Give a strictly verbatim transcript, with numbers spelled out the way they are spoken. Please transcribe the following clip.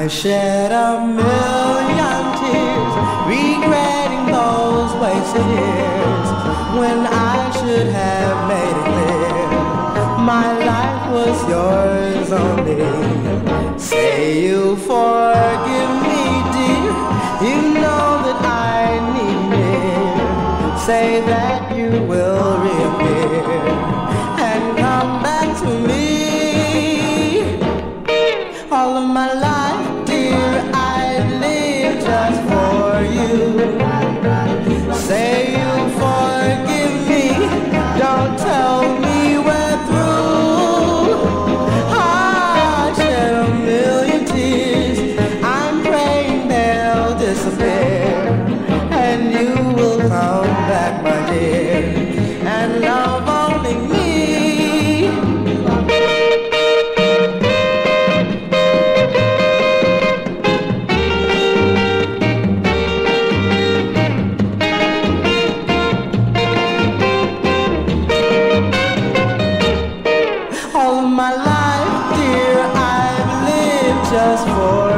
I shed a million tears, regretting those wasted years, when I should have made it clear my life was yours only. Say you forgive me, dear, you know that I need near. Say that you will reappear and come back to me. All of my life, dear, I live just for you. Say you forgive me, don't tell me we're through. I shed a million tears, I'm praying they'll disappear, and you will come back, my dear, and love only me. All of my life, dear, I've lived just for